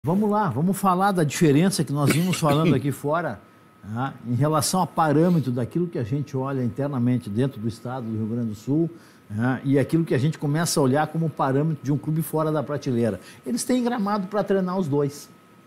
Vamos lá, vamos falar da diferença que nós vimos falando aqui fora, né, em relação a parâmetro daquilo que a gente olha internamente dentro do estado do Rio Grande do Sul, né, e aquilo que a gente começa a olhar como parâmetro de um clube fora da prateleira. Eles têm gramado para treinar os dois.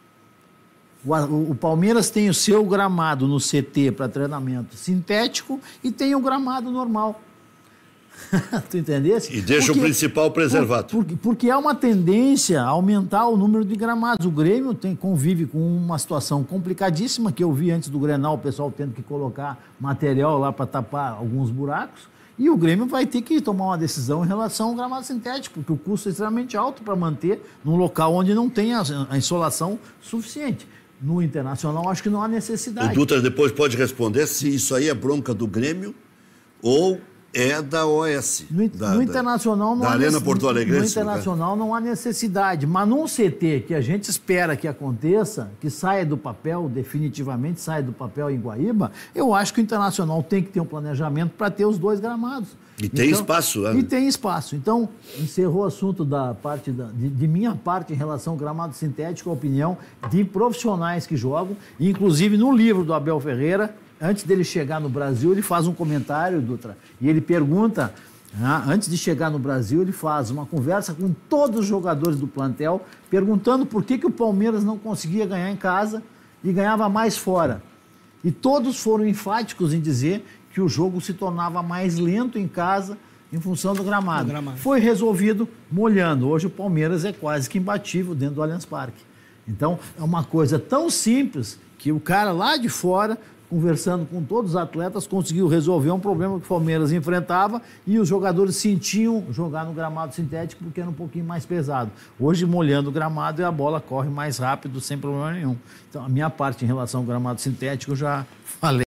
O Palmeiras tem o seu gramado no CT para treinamento sintético e tem o gramado normal. Tu entendesse? E deixa o principal preservado. Porque há uma tendência a aumentar o número de gramados. O Grêmio convive com uma situação complicadíssima, que eu vi antes do Grenal, o pessoal tendo que colocar material lá para tapar alguns buracos. E o Grêmio vai ter que tomar uma decisão em relação ao gramado sintético, porque o custo é extremamente alto para manter num local onde não tem a insolação suficiente. No Internacional, acho que não há necessidade. O Dutra depois pode responder se isso aí é bronca do Grêmio ou é da OS. No Internacional não há Arena Porto Alegre. No Internacional não há necessidade, mas num CT que a gente espera que aconteça, que saia do papel, definitivamente saia do papel em Guaíba, eu acho que o Internacional tem que ter um planejamento para ter os dois gramados. E tem espaço, né? E tem espaço. Então, encerrou o assunto da parte de minha parte em relação ao gramado sintético, a opinião de profissionais que jogam, inclusive no livro do Abel Ferreira. Antes dele chegar no Brasil, ele faz um comentário, Dutra, e ele pergunta, antes de chegar no Brasil, ele faz uma conversa com todos os jogadores do plantel, perguntando por que o Palmeiras não conseguia ganhar em casa e ganhava mais fora. E todos foram enfáticos em dizer que o jogo se tornava mais lento em casa em função do gramado. Foi resolvido molhando. Hoje o Palmeiras é quase que imbatível dentro do Allianz Parque. Então, é uma coisa tão simples que o cara lá de fora, conversando com todos os atletas, conseguiu resolver um problema que o Palmeiras enfrentava e os jogadores sentiam jogar no gramado sintético porque era um pouquinho mais pesado. Hoje, molhando o gramado, e a bola corre mais rápido sem problema nenhum. Então, a minha parte em relação ao gramado sintético, eu já falei.